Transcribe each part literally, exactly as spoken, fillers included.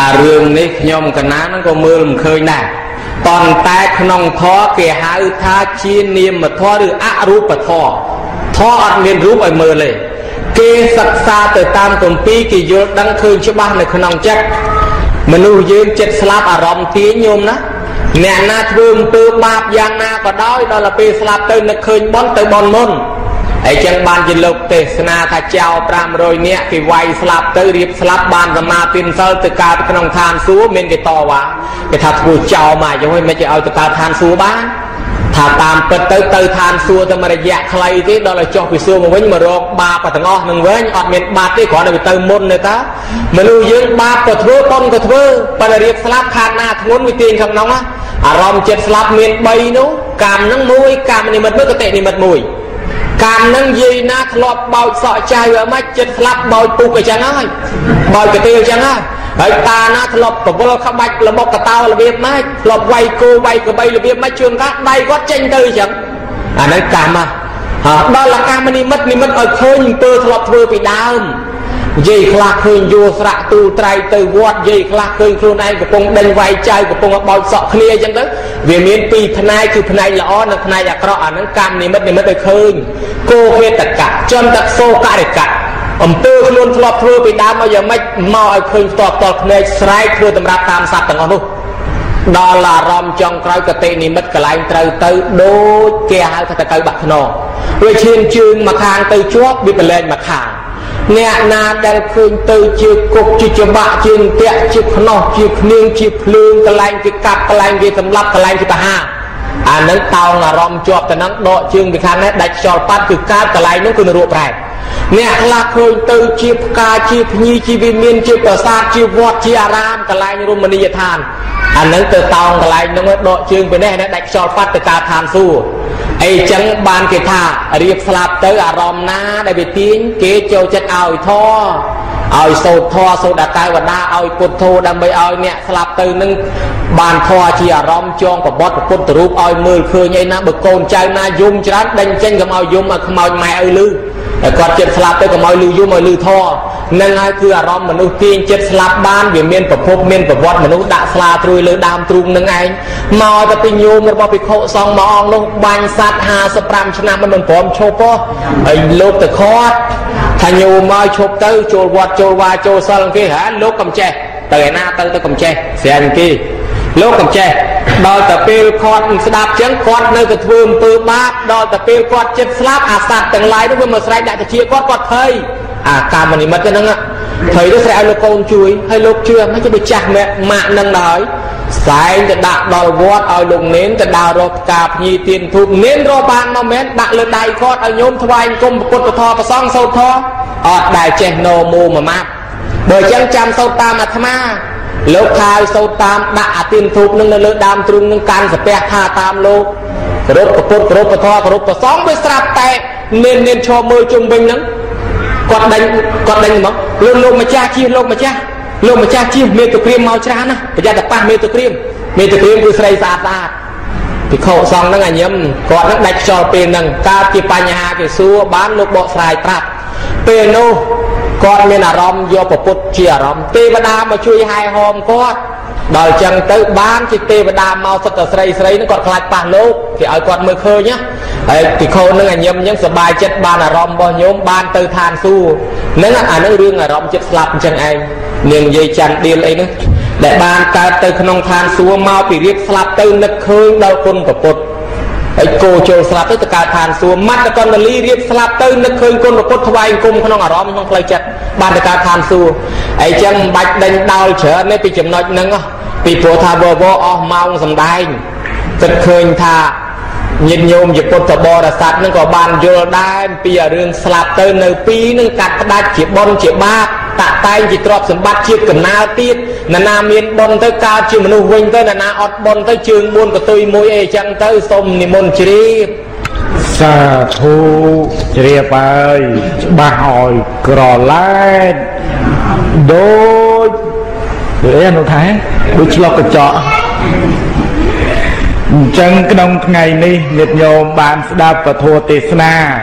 អារឿងនេះខ្ញុំកណានឹងក៏មើលមិនឃើញដែរប៉ុន្តែក្នុងធម៌គេហៅថាជានាមធម៌ឬអរូបធម៌ធម៌អត់មានរូបឲ្យមើលទេគេសិក្សាទៅតាមគម្ពីរគេយល់ដឹងឃើញច្បាស់នៅក្នុងចិត្តមនុស្សយើងចិត្តស្លាប់អារម្មណ៍ទាញញោមណាអ្នកណាធ្វើអំពើបាបយ៉ាងណាក៏ដោយដល់ពេលស្លាប់ទៅនឹកឃើញបន់ទៅបន់មុនហើយចឹងបានជាលោកទេសនាថាចៅប្រាំរយនាក់គេវាយស្លាប់ទៅរៀបស្លាប់បានសមាទិនសិលទៅកើតក្នុងឋានសួគ៌មានគេតវ៉ាគេថាធ្វើចោលមកយ៉ាងមិនឲ្យទៅកើតឋានសួគ៌បានថាតាមពិតទៅទៅឋានសួគ៌តែមួយរយៈខ្លីទេដល់ឲ្យចុះពីសួគ៌មកវិញមករកបាបទាំងអស់នឹងវិញអត់មានបាបទេគ្រាន់តែទៅមុនទេតាមនុស្សយើងបាបក៏ធ្វើបុណ្យក៏ធ្វើប៉ុន្តែរៀបស្លាប់ខាតណាធ្ងន់វាទាញខាងក្នុងអារម្មណ៍ចិត្តស្លាប់មានបីនោះកម្មនឹងមួយកម្មនិមិត្តមួយកតិនិមិត្តមួយកម្មនឹងយាយណាធ្លាប់បោចសក់ចៅឲ្យមកចិត្តស្លាប់បោចពុកអញ្ចឹងហើយបោចកទាលអញ្ចឹងហើយហើយតាណាធ្លាប់ប្រវល់ក្បាច់លមុខកតោរបៀបម៉េចធ្លាប់វាយគោវាយកបីរបៀបម៉េចជួនកាលដៃគាត់ចេញទៅអញ្ចឹងអាហ្នឹងកម្មហ่าដល់កម្មនិមិត្តនិមិត្តឲ្យឃើញអំពើធ្លាប់ធ្វើពីដើមនិយាយខ្លះឃើញយោស្រៈទូត្រៃទៅវត្តនិយាយខ្លះឃើញខ្លួនឯងកំពុងដេញវាយចៅកំពុងបោចសក់គ្នាអញ្ចឹងទៅវាមានពីរផ្នែកគឺផ្នែកល្អនិងផ្នែកអាក្រក់អាហ្នឹងកម្មនិមិត្តនិមិត្តឲ្យឃើញគោហេតកៈចន្តសោករិកៈអំពើខ្លួនធ្លាប់ធ្វើពីដើមមកយ៉ាងម៉េចមកឲ្យឃើញផ្ទាល់ផ្ទាល់ភ្នែកស្រែកធ្វើតម្រាប់តាមសត្វទាំងអស់នោះដល់អារម្មណ៍ចុងក្រោយកតិនិមិត្តកន្លែងត្រូវទៅដូចគេហៅថាទៅបាក់ខ្នងវាឈានជើងមកខាងទៅជាប់វាប្រឡែងមកខាងអ្នកណាដែលឃើញទៅជាគុកជាច្បាក់ជាតាក់ជាខ្នោះជាភ្នៀងជាភ្លើងកន្លែងគេកាប់កន្លែងគេសម្លាប់កន្លែងគេបហាអានឹងតោងអារម្មណ៍ជាប់ទៅនឹងដកជើងពីខាងនេះដាច់ខ្យល់ប៉ាត់គឺកើតកន្លែងនោះគឺនរកប្រែតអ្នកខ្លះឃើញទៅជាផ្កាជាភ្ញីជាវិមានជាប្រាសាទជាវត្តជាអារាមកន្លែងរមណីយដ្ឋានអានឹងទៅតោងកន្លែងនោះដកជើងពីនេះនេះដាច់ខ្យល់ប៉ាត់ទៅកើតឋានសួគ៌អីចឹងបានគេថារៀបស្លាប់ទៅអារម្មណ៍ណាដែលវាទាញគេចូលចិត្តឲ្យធម៌ឲ្យសូត្រធម៌សូត្រអតាវតាឲ្យពុទ្ធោដើម្បីឲ្យអ្នកស្លាប់ទៅនឹងបានធម៌ជាអារម្មណ៍ចងប្រវត្តិពុទ្ធរូបឲ្យមើលឃើញអីណាបើកូនចៅណាយំច្រើនដេញចេញកុំឲ្យយំឲ្យខ្មោចម៉ែឲ្យលឺតែគាត់ចិត្តស្លាប់ទៅកុំឲ្យលឺយំឲ្យលឺធម៌នឹងហើយគឺអារម្មណ៍មនុស្សទាញចិត្តស្លាប់បានវាមានប្រភពមានប្រវត្តិមនុស្សដាក់ស្លាត្រួយលើដើមទ្រូងនឹងឯងមកទៅពីញោមរបស់ភិក្ខុសង្ឃមួយអង្គនោះបាញ់សត្វហាសិបប្រាំឆ្នាំមិនព្រមឈប់ទេហើយលោកទៅខាត់ថាញោមមកឈប់ទៅចូលវត្តចូលវាចូលសិលគេហ่าលោកកំចេះទៅឯណាទៅទៅកំចេះស្រាញគេលោកកំចេះដល់តែពេលគាត់ស្ដាប់ចឹងគាត់នៅតែធ្វើអំពើបាបដល់តែពេលគាត់ចិត្តស្លាប់អាសត្វទាំងឡាយនោះវាមកស្រែកដាក់តិចគាត់គាត់ភ័យអាកម្មនិមិត្តហ្នឹងភ័យទៅស្រែកឲ្យលោកកូនជួយហើយលោកជឿមិនទៅចាស់ម៉ាក់ម៉ាក់នឹងដល់សែងទៅដាក់ដល់វត្តឲ្យលោកនេនទៅដើររកផ្កាភ្ញីទៀនធូបនេនរកបានមកមែនដាក់លើដៃគាត់ឲ្យញោមថ្វាយគុំពុទ្ធធម៌ប្រសងសូត្រធម៌អត់ដែលចេះណូមូមួយម៉ាប់បើចឹងចាំសូត្រតាមអាត្មាលោកថាសូត្រតាមដាក់អាទៀនធូបនឹងនៅលើដើមទ្រូងនឹងកាន់សាពះថាតាមលោកគោរពពុទ្ធគោរពធម៌គោរពប្រសងវាស្រាប់តែនេននេនឈរមើលជុំវិញហ្នឹងគាត់ដេញគាត់ដេញមកលោកលោកម្ចាស់ជិះលោកម្ចាស់លោកម្ចាស់ជិះមេតុក្រៀមមកច្រើនណាប្រយ័ត្នតែប៉ះមេតុក្រៀមមេតុក្រៀមគឺស្រីស្អាតស្អាតភិក្ខុសង្ឃហ្នឹងអាញឹមគាត់ហ្នឹងដាច់ខ្យល់ពេលហ្នឹងកើតជាបញ្ហាគេសួរបានលោកបកស្រាយប្រាប់ពេលនោះគាត់មានអារម្មណ៍យកប្រពុតជាអារម្មណ៍ទេវតាមកជួយហែហោមគាត់ដល់ចឹងទៅបានជាទេវតាមកសុទ្ធតែស្រីស្រីហ្នឹងគាត់ខ្លាចប៉ះលោកគេឲ្យគាត់មើលឃើញណាហើយភិក្ខុហ្នឹងអាញឹមអញ្ចឹងសប្បាយចិត្តបានអារម្មណ៍របស់ញោមបានទៅឋានសួគ៌ហ្នឹងអាហ្នឹងរឿងអារម្មណ៍ចិត្តស្លាប់អញ្ចឹងឯងនាងនិយាយច័ន្ទដៀលអីហ្នឹងដែលបានកើតទៅក្នុងឋានសួគ៌មកពីរៀបស្លាប់ទៅនឹកឃើញដល់គុណប្រពុតហើយគោចូលស្លាប់ទៅទៅកើតឋានសួគ៌មត្តកណ្ដលីរៀបស្លាប់ទៅនឹកឃើញគុណប្រពុតថ្វាយគុំក្នុងអារម្មណ៍ក្នុងផ្លូវចិត្តបានទៅកើតឋានសួគ៌អីចឹងមិនបាច់ដេញដោលច្រើនទេពីចំណុចហ្នឹងពីព្រោះថាវវអស់ម៉ោងសម្ដែងគិតឃើញថាញាតិញោមជាពុទ្ធបរិស័ទនឹងក៏បានយល់ដែរពីរឿងស្លាប់ទៅនៅពីនឹងកាត់ផ្ដាច់ជាបុណ្យជាបាបតាក់តែងជាទ្រព្យសម្បត្តិជាតិកំណើតទៀតណានាមានបុណ្យទៅកើតជាមនុស្សវិញទៅណានាអត់បុណ្យទៅជើងបួនកតុយមួយអីចឹងទៅសូមនិមន្តជ្រាបសាធុជ្រាបហើយច្បាស់ឲ្យក្រឡែតដូចអីនោះថាដូចឆ្លុកកញ្ចក់អញ្ចឹងក្នុងថ្ងៃនេះញាតិញោមបានស្ដាប់ពធទេសនា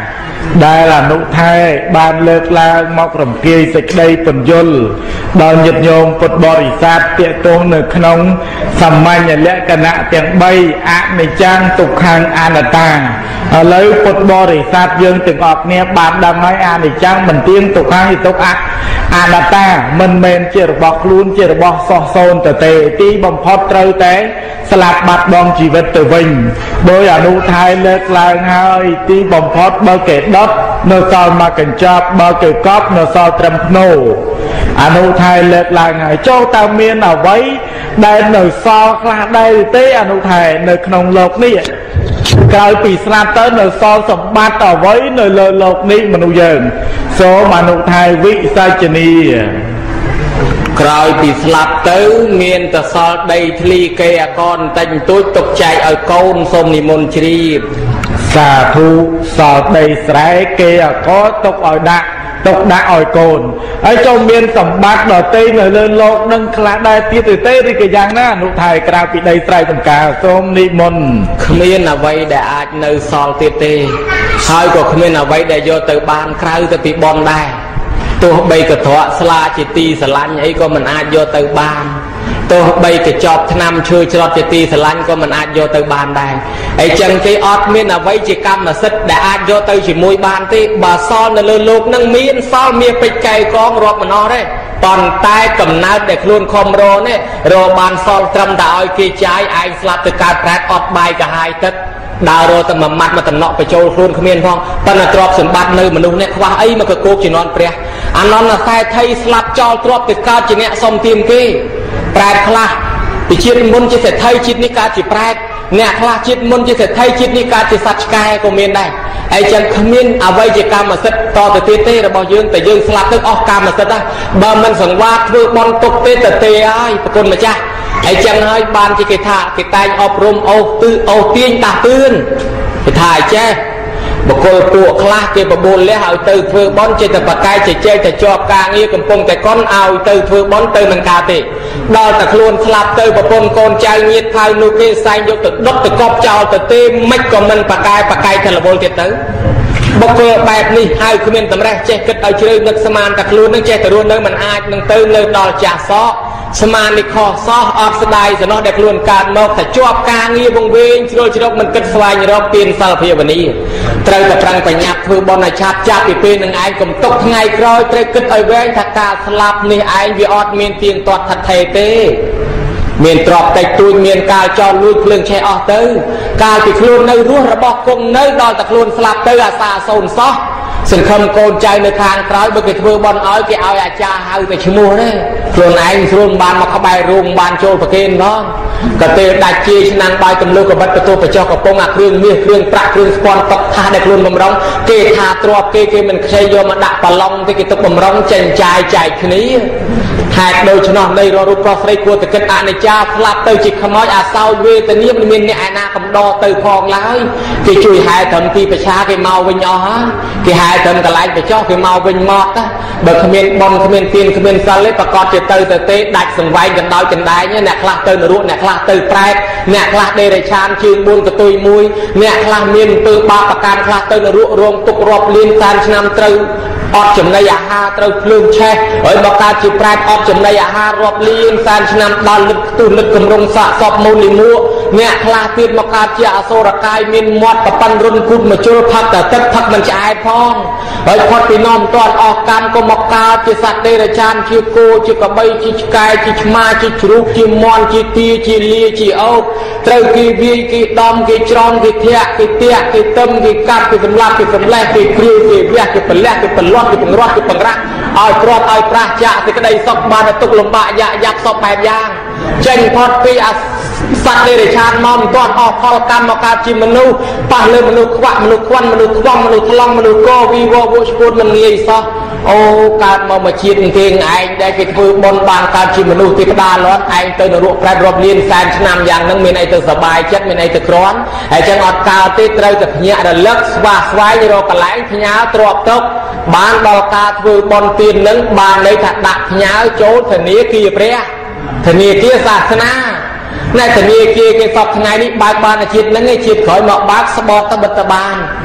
ដែលអនុថែបានលើកឡើងមករំគាយសេចក្តីពន្យល់ដល់ញាតិញោមពុទ្ធបរិស័ទទាក់ទងនៅក្នុងសាមញ្ញលក្ខណៈទាំងបីអនិច្ចំទុក្ខំអនត្តាឥឡូវពុទ្ធបរិស័ទយើងទាំងអស់គ្នាបានដឹងហើយអនិច្ចំមិនទៀងទុក្ខំទុក្ខអនត្តាមិនមែនជារបស់ខ្លួនជារបស់សោះសូន្យទៅទេទីបំផុតត្រូវតែស្លាប់បាត់បង់ជីវិតទៅវិញដោយអនុថែលើកឡើងហើយទីបំផុតបើគេដុតនៅសល់មកកញ្ចប់បើគេកប់នៅសល់ត្រឹមភ្នោអនុថែលើកឡើងហើយចូលតើមានអ្វីដែលនៅសល់ខ្លះដែរទេអនុថែនៅក្នុងលោកនេះក្រោយពីស្លាប់ទៅនៅសល់សម្បត្តិអ្វីនៅលើលោកនេះមនុស្សយើងសូមអនុថែវិសាចនីក្រោយពីស្លាប់ទៅមានតែសល់ដីធ្លីគេអកនតែងទួចទុកចែកឲ្យកូនសូមនិមន្តជ្រាបសាធុសល់ដីស្រែគេអកទុកឲ្យដាក់ទុកដាក់ឲ្យកូនហើយចូលមានសម្បត្តិដទៃនៅលើលោកនឹងខ្លះដែរទៀតទៅទេឬក៏យ៉ាងណាអនុថែក្រៅពីដីស្រែចម្ការសូមនិមន្តគ្មានអ្វីដែលអាចនៅសល់ទៀតទេហើយក៏គ្មានអ្វីដែលយកទៅបានក្រៅទៅពីបនដែរទោះបីកត្រកស្លាជាទីស្រឡាញ់អីក៏មិនអាចយកទៅបានទោះបីកញ្ចប់ថ្នាំឈើច្រត់ជាទីស្រឡាញ់ក៏មិនអាចយកទៅបានដែរអីចឹងគេអត់មានអ្វីជាកម្មសិទ្ធិដែលអាចយកទៅជាមួយបានទេបើសល់នៅលើលោកនឹងមានសល់មានពេជ្រកែកងរាប់មិនអស់ទេប៉ុន្តែកំណើតដែលខ្លួនខំរនេះរបានសល់ត្រឹមតែឲ្យគេចាយឯងស្លាប់ទៅកើតប្រែតអត់បាយកាហាយទឹកដើររកតែមួយម៉ាត់មួយតំណក់បញ្ចូលខ្លួនគ្មានផងប៉ុន្តែទ្រព្យសម្បត្តិនៅមនុស្សនេះខ្វះអីមកកគោកជំនាន់ព្រះអានន្តតែថៃស្លាប់ចោលទ្រព្យទៅកើតជាអ្នកសុំទានគេប្រែតខ្លះពីជាតិមុនជាសេដ្ឋីជាតិនេះកើតជាប្រែតអ្នកខ្លះជាតិមុនជាសេដ្ឋីជាតិនេះកើតជាសត្វឆ្កែក៏មានដែរហើយចឹងគ្មានអ្វីជាកម្មសិទ្ធិតទៅទៀតទេរបស់យើងតែយើងស្លាប់ទៅអស់កម្មសិទ្ធិដែរបើមិនសង្វាតធ្វើបន់ទុកទេទៅទេហើយប្រគុណម្ចាស់ហើយចឹងហើយបានជាគេថាគេតែងអប់រំអូសទិអូសទាញដាស់តឿនគេថាអីចេះបកគលពួកខ្លះគេបបួលលះឲ្យទៅធ្វើបន់ចេះតែបកាយចេះចេះតែជាប់ការងារកំពុងតែកុនឲ្យទៅធ្វើបន់ទៅនឹងការទេដល់តែខ្លួនស្លាប់ទៅប្រពន្ធកូនចៅញាតិថៅនោះគេសែងយកទៅដុតទៅកប់ចោលទៅទេមិនក៏មិនបកាយបកាយតែរវល់ទៀតទៅបុគ្គលបែបនេះហើយគ្មានតម្រេះចេះគិតឲ្យជ្រៅនឹកស្មានតែខ្លួននឹងចេះតែរស់នៅមិនអាចនឹងទៅនៅដល់ចាស់សោស្មាននេះខុសសោះអត់ស្ដាយសំណោះដែលខ្លួនកើតមកតែជាប់ការងារវង្វេងជ្រុលជ្រកមិនគិតស្វែងរកទានសិលភាវនាត្រូវតែប្រឹងប្រញាប់ធ្វើបុណ្យឲ្យឆាប់ចាប់ពីពេលនឹងឯងកុំទុកថ្ងៃក្រោយត្រូវគិតឲ្យវែងថាការស្លាប់នេះឯងវាអត់មានទៀងទាត់ថិតថេរទេមានទ្រព្យតិចតួចមានការចោលលួចភ្លើងឆេះអស់ទៅកាលពីខ្លួននៅរស់របស់គុំនៅដល់តែខ្លួនស្លាប់ទៅអាសាសូនសោះសង្ឃឹមកូនចៅនៅខាងក្រោយបើគេធ្វើបន់ឲ្យគេឲ្យអាចារ្យហៅតែឈ្មោះទេខ្លួនឯងស្រួលបានមកក្បែររូងបានចូលប្រគេនផងក៏ទេដាច់ជាឆ្នាំងបាយកំលឹះកបិតបន្ទោះបច្ចុះកំពុងអាគ្រឿងមាសគ្រឿងប្រាក់គ្រឿងស្ពាន់តុកថាដែលខ្លួនបំរុងគេថាទ្របគេគេមិនខ្ចីយកមកដាក់ប្រឡងទេគេទុកបំរុងចេញចាយចែកគ្នាហេតុដូច្នោះនៃរូបប្រុសស្រីគួរតែគិតអនិច្ចាស្លាប់ទៅជាខ្មោចអាសោចវេទនាមិនមានអ្នកឯណាកំដរទៅផងឡើយគេជួយហែត្រឹមទីប្រឆាគេមកវិញអស់ហើយគេហែត្រឹមកន្លែងបច្ចុះគេមកវិញមកណាបើគ្មានបនគ្មានទានគ្មានសិលទេប្រកាសជាទៅទៅទេដាច់សង្វែងកណ្ដោចកណ្ដែងអ្នកខ្លះទៅនរកអ្នកខ្លះទៅប្រែតអ្នកខ្លះដេរឆានជើងបួនកតុយមួយអ្នកខ្លះមានអំពើបាបប្រការខ្លះទៅនរករងទុករាប់លានសានឆ្នាំត្រូវអត់ចំណីអាហារត្រូវភ្លើងឆេះហើយមកកើតជាប្រែតអត់ចំណីអាហាររាប់លានសានឆ្នាំដល់លឹកខ្ទុះលឹកគម្រងសាកសពមូលីមួអ្នកខ្លះទៀតមកកើតជាអសូរកាយមានមាត់ប្រប៉ិនរុនគូតមកជុលផឹកតែទឹកផឹកមិនឆ្អែតផងហើយផុតពីនំមិនទាន់អស់កម្មក៏មកកើតជាសត្វដេរឆានជាគោជាកបីជាឆ្កែជាឆ្មាជាជ្រូកជាមាន់ជាទាជាលាជាអូបត្រូវគេវាយគេដំគេច្រំគេធាក់គេទាក់គេទឹមគេកាត់គេសម្លាប់គេសម្លេះគេគ្រាវគេវះគេប្រលះគេប្រលាត់គេបង្រាត់គេបង្រាក់ឲ្យព្រាត់ឲ្យប្រាស់ចាក់សេចក្តីសុខបានទុកលំបាកយ៉ាក់យ៉ាប់សពបែបយ៉ាងចេញផុតពីអាសត្វដេរឆានមកមិនទាន់អស់ផលកម្មមកកើតជាមនុស្សប៉ះលើមនុស្សខ្វាក់មនុស្សខ្វាន់មនុស្សខ្វងមនុស្សថ្លង់មនុស្សកវីវវឈួតមិនងាយសោះអូកើតមកមកជាតិគេឯងដែលគេធ្វើបុណ្យបានកើតជាមនុស្សទេវតាលាន់ឯងទៅនរកប្រែតរាប់លានសែនឆ្នាំយ៉ាងហ្នឹងមានអីទៅសบายចិត្តមានអីទៅក្រាន់ហើយចឹងអត់កើតទេត្រូវតែភ្ញាក់រលឹកស្វាស្វែងរកកន្លែងផ្ញើទ្របទុកបានដល់ការធ្វើបុណ្យទានហ្នឹងបានន័យថាដាក់ផ្ញើចូលធនាគារព្រះធនាគារសាសនាអ្នកធនាគារគេសពថ្ងៃនេះបើកបានជាតិហ្នឹងឯងជាតិក្រោយមកបើកស្បត់ទៅបិទបាន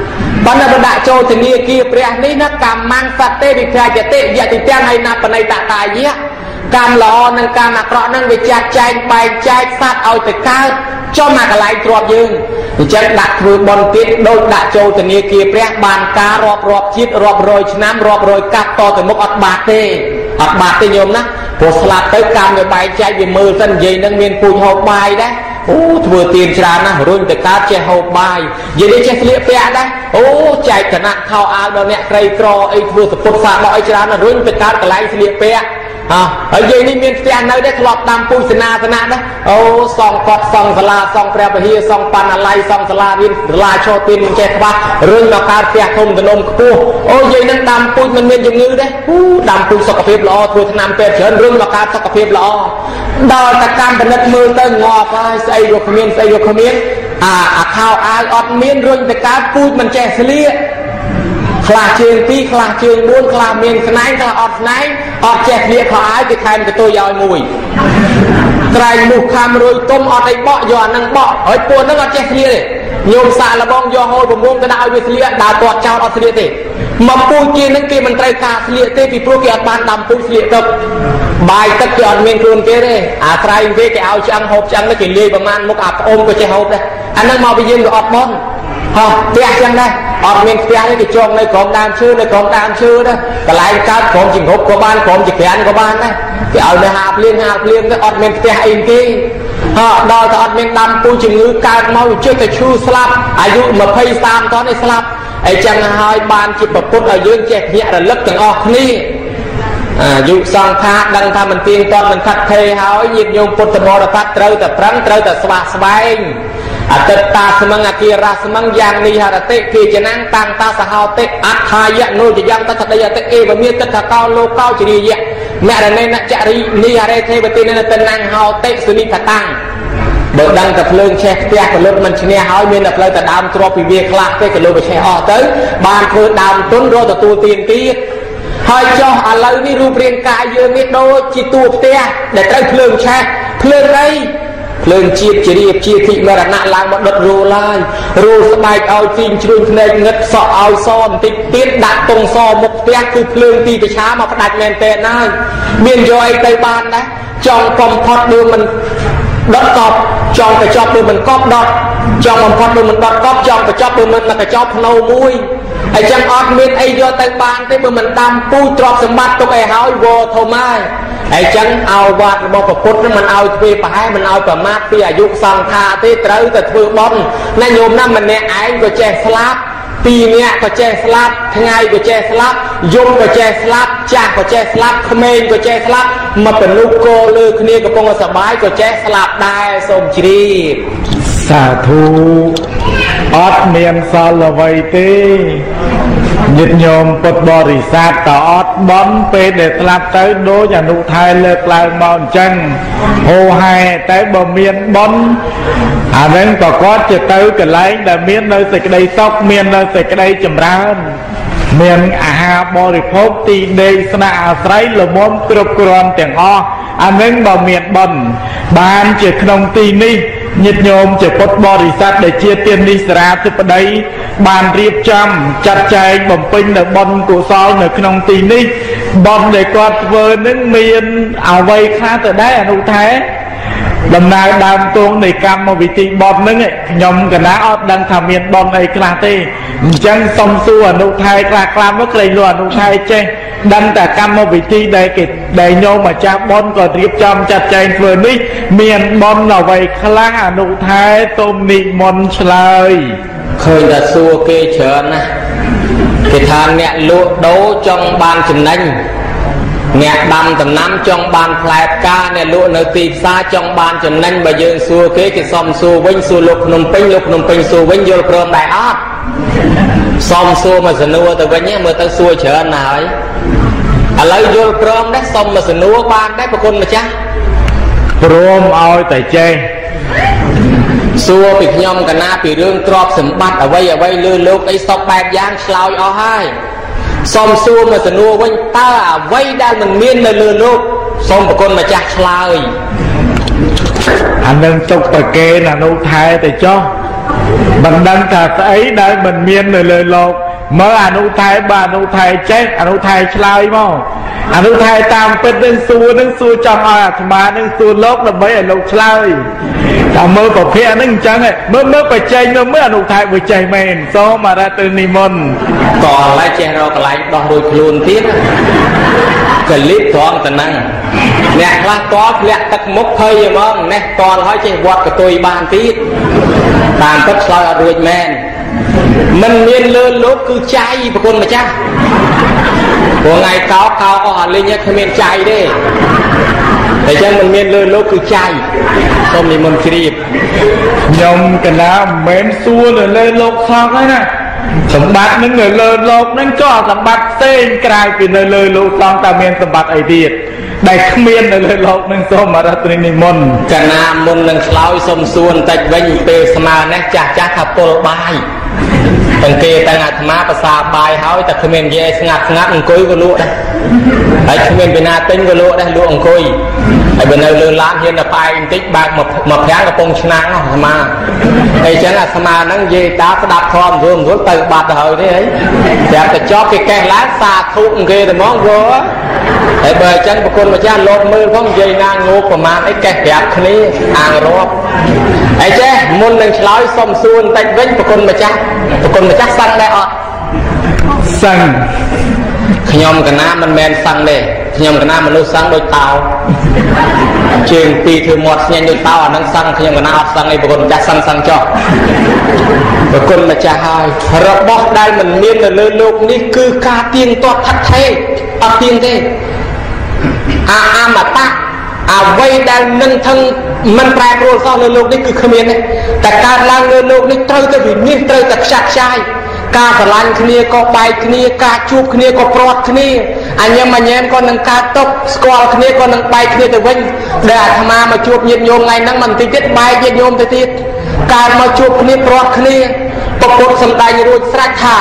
បណ្ណបដាក់ចូលធនាគារព្រះនេះណាកម្មមាំងសត្វទេវិភាយតិយតិទាំងឲ្យណាបណៃតតាយៈកម្មល្អនិងកម្មអាក្រក់នឹងវាចាត់ចែងបែងចែកសត្វឲ្យទៅកើតចំមកកន្លែងទ្របយើងអញ្ចឹងដាក់ធ្វើបន់ទៀតដូចដាក់ចូលធនាគារព្រះបានការរាប់រាប់ជាតិរាប់រយឆ្នាំរាប់រយកាប់តទៅមុខអត់បាត់ទេអត់បាត់ទេញោមណាព្រោះស្លាប់ទៅកម្មវាបែងចែកវាមើលទៅនិយាយនឹងមានពូជហូបបាយដែរអូធ្វើទៀនច្រើនណាស់រុញទៅកើតចេះហូបបាយនិយាយនេះចេះស្លៀកពាក់ដែរអូចែកឋានៈខោអាវដល់អ្នកក្រីក្រអីធ្វើសពុតសាដកអីច្រើនណាស់រុញទៅកើតកន្លែងស្លៀកពាក់អើហើយនិយាយនេះមានផ្ទះនៅដែរធ្លាប់ដាំពូជសេនាសនៈដែរអូសង់កត់សង់សាលាសង់ព្រះវិហារសង់បណ្ណាល័យសង់សាលារៀនសាលាឈរទៀនមិនចេះច្បាស់រុញមកកើតផ្ទះធំទំនំខ្ពស់អូនិយាយនឹងដាំពូជមិនមានជំងឺដែរអូដាំពូជសុខភាពល្អធ្វើថ្នាំពេទ្យច្រើនរុញមកកើតសុខភាពល្អដល់តែកម្មពិនិត្យមើលទៅងាប់ហើយស្អីក៏គ្មានស្អីក៏គ្មានអាអាខោអាវអត់មានរុញទៅកើតពូជមិនចេះស្លៀកខ្លះជើងពីរខ្លះជើងបួនខ្លះមានស្នែងខ្លះអត់ស្នែងអត់ចេះស្លៀកខោអាវគេថែមកតុយឲ្យមួយក្រែងមុខខាំរួយទុំអត់អីបក់យកអានឹងបក់ហើយពួកហ្នឹងអត់ចេះស្លៀកទេញោមសាកលបងយកហូលប្រមងទៅដាក់ឲ្យវាស្លៀកដើរទាត់ចោលអត់ស្លៀកទេមកពូជជាហ្នឹងគេមិនត្រូវការស្លៀកទេពីព្រោះគេអត់បានដាំពូជស្លៀកទឹកបាយទឹកគេអត់មានខ្លួនគេទេអាស្រ័យគេគេឲ្យឆ្អឹងហូបឆ្អឹងគេលាយប្រមាណមុខអាប្អូនក៏ចេះហូបដែរអាហ្នឹងមកពីយើងក៏អត់បន់ហោះផ្ទះចឹងដែរអត់មានផ្ទះទេគេចងនៅក្រោមដើមឈើនៅក្រោមដើមឈើដែរកន្លែងកើតក្រោមជង្រុកក៏បានក្រោមចក្រានក៏បានដែរគេឲ្យនៅហាភ្លៀងហាភ្លៀងទៅអត់មានផ្ទះអីទេហោះដល់តែអត់មានដាំពូជជំងឺកើតមកជិះតែឈឺស្លាប់អាយុยี่สิบสามតនេះស្លាប់អីចឹងហើយបានជាប្រពុតឲ្យយើងចេះភ្ញាក់រលឹកទាំងអស់គ្នាអាយុសង្ខារដឹងថាមិនទៀងទាត់មិនខាត់ថេហើយញាតិញោមពុទ្ធបរិស័ទត្រូវតែប្រឹងត្រូវតែស្វាស្វែងអតិតតាស្មឹងអគិរស្មឹងយ៉ាងនិហរតិគេចំណាំងតាំងតាសហោតិអដ្ឋាយៈនុយយ៉ាងតតដីអតិអេវមានតតកោលោកោជរិយៈមរណេនចរិនិហរេទេវតិនតណាំងហោតិសុនិធតាំងបើដឹងតែភ្លើងឆេះផ្ទះក៏លុតមិនឈ្នះហើយមានតែផ្លូវតែដើមទ្របពីវាខ្លះទេក៏លុតទៅឆេះអស់ទៅបានធ្វើដើមទុនរកទទួលទានទៀតហើយចុះឥឡូវនេះរូបរាងកាយយើងនេះដូចជាតួផ្ទះដែលត្រូវភ្លើងឆេះភ្លើងអីភ្លើងជាតិជារៀបជាធិមរណៈឡើងមកដុតរូលហើយរូលស្បែកឲ្យទីងជ្រួញភ្នែកងឹតសក់ឲ្យសបន្តិចទៀតដាក់តុងសមុខផ្ទះគឺភ្លើងទីប្រឆាមកផ្ដាច់មែនតើហើយមានយកអីទៅបានដែរចង់កំផុតដូចមិនដុតកប់ចង់ទៅចប់ដូចមិនកប់ដុតចង់បំផុតដូចមិនដុតកប់ចង់ទៅចប់ដូចមិនមកកញ្ចប់ភ្នោមួយអញ្ចឹងអត់មានអីយកទៅបានទេបើមិនដាំពូជទ្រព្យសម្បត្តិទុកឲ្យហើយវោធំហើយអញ្ចឹងឲ្យវត្តរបស់ព្រះពុទ្ធមិនឲ្យធ្វើប្រហែលមិនឲ្យប្រមាថពីអាយុសង្ខារទេត្រូវតែធ្វើបន់ណាញោមណាម្នាក់ឯងក៏ចេះស្លាប់ពីរនាក់ក៏ចេះស្លាប់ថ្ងៃក៏ចេះស្លាប់យប់ក៏ចេះស្លាប់ចាស់ក៏ចេះស្លាប់ក្មេងក៏ចេះស្លាប់មកបនុគោលើគ្នាកំពុងសប្បាយក៏ចេះស្លាប់ដែរសូមជ្រាបសាធុអត់មានសល់អ្វីទេញាតិញោមពុទ្ធបរិស័ទតអត់បន់ពេលដែលស្លាប់ទៅដូចអនុថែលើកឡើងមកអញ្ចឹងហូហែតែបើមានបន់អានឹងក៏គាត់ទៅទៅកន្លែងដែលមាននៅសេចក្តីសុខមាននៅសេចក្តីចម្រើនមានអាហារបរិភោគទីដេកស្នាក់អាស្រ័យលំមគ្រប់គ្រាន់ទាំងអស់អានឹងបើមានបន់បានជាក្នុងទីនេះញាតិញោមជាពុទ្ធបរិស័ទដែលជាទាននិសរាធិបតីបានរៀបចំចាត់ចែងបំពេញនៅបុណ្យកុសលនៅក្នុងទីនេះបុណ្យដែលគាត់ធ្វើនឹងមានអ្វីខ្លះទៅដែរអនុថែដំណើរដើមទងនៃកម្មវិធីបុណ្យហ្នឹងខ្ញុំកណាអត់ដឹងថាមានបុណ្យអីខ្លះទេអញ្ចឹងសុំសួរអនុថែខ្លះខ្លះមកក្រែងលោកអនុថែចេះដឹងតែកម្មវិធីដែលគេដែលញោមម្ចាស់បុណ្យក៏រៀបចំចាត់ចែងធ្វើនេះមានបុណ្យអ្វីខ្លះអនុថែសូមនិមន្តឆ្លើយឃើញតែសួរគេច្រើនណាស់គេថាអ្នកលក់ដូរចង់បានចំណេញអ្នកដាំដំណាំចង់បានផ្លែផ្កាអ្នកលក់នៅទីផ្សារចង់បានចំណេញបើយើងសួរគេគេសុំសួរវិញសួរលោកភ្នំពេញលោកភ្នំពេញសួរវិញយល់ព្រមដែរអត់សុំសួរមកសំណួរទៅវិញមើលទៅសួរច្រើនណាស់ហើយឥឡូវយល់ព្រមដែរសុំមកសំណួរបានដែរប្រគុណម្ចាស់ព្រមឲ្យតែចេះសួរពីខ្ញុំកណាពីរឿងទ្រព្យសម្បត្តិអ្វីអ្វីលើលោកអីសពបែបយ៉ាងឆ្លើយអស់ហើយសូមសួរមកសំណួរវិញតើអ្វីដែលមិនមាននៅលើលោកសូមប្រគុណម្ចាស់ឆ្លើយអានឹងទុកប្រកេនអនុថែទៅចុះ Mình đang thả ấy đây mình miên lời lời lột mơ anh u thai bà anh u thai chết anh u thai chlai mò anh u thai tam bên nâng xua nâng xua trong à mà nâng xua lốt là mấy anh lột chlai ta mơ bảo phía nâng chẳng ấy mơ mơ phải chơi mơ mơ anh u thai vừa chơi men số mà ra từ nì môn còn lại chè rồi còn lại đo đôi luôn tiếp clip thoáng tận năng nè là có lẹ tắc mốc hơi vậy mong nè còn hỏi chơi vọt của tôi bàn tí bàn tất soi ở đuôi men mình miên lơ lốt cứ cháy và con mà chắc của ngày cao cao có hẳn lên nhé không miên cháy đi để cho mình miên lơ lốt cứ cháy xong thì mình kịp nhông cái nào mến xua rồi lơ lốt xong ấy nè sầm bát những người lơ lốt những cho sầm bát tên cài vì nơi lơ lốt xong ta miên sầm bát ấy điệt đại khâm miên nơi lơ lốt những số mà ra từ này môn cả nam môn nâng slau xông xuân tạch vinh bê sama nè chả chả khắp tô bài tầng kia tầng ngạt má bà xa bài hỏi ta khâm miên dê ngạt ngạt ông cối của lụa đây ấy khâm miên bên na tính của lụa đây lụa ông cối ấy bên nơi lơ lan hiện là bài tích bạc một một tháng là bông nắng nó mà ấy chẳng là sama nắng dê ta có đạp thòm rồi rồi từ bạt hồi thế ấy đẹp ta cho cái cây lá xa thụ kia thì món vô á ấy bởi chân của con mà cha lột mưa phong dây nang ngô của mà ấy cây đẹp này hàng rộp ấy chứ môn nâng lối xông xuân tạch vinh của con mà cha của con mà chắc xăng đây ạ xăng nhom cái nam mình men xăng đây nhom cái nam mình lưu xăng đôi tàu trường tì thừa một nhanh đôi tàu nâng xăng nhom cái nam xăng đây của con chắc xăng xăng cho của con mà cha hai rồi bóc đây mình miên là lơ lục ní cứ ca tiên toát thắt thế à tiên thế à à mà ta à vây đang nâng thân mình trai pro sao lơ lục ní cứ khơi miên nàyแต่การล้างเงินโลกนี้เตยแต่วิญญาณเตยแต่ชักชายการสลายคณีก็ไปคณีการจูบคณีก็ปลอดคณีอันยังมาแย้มก็นังการตกสกอลคณีก็นังไปคณีแต่วิ่งเดินธรรมามาจูบเย็นโยมไงนั่งมันติดติดไปเย็นโยมติดติดการมาจูบคณีปลอดคณีปกปิดสมได้รู้สักท่า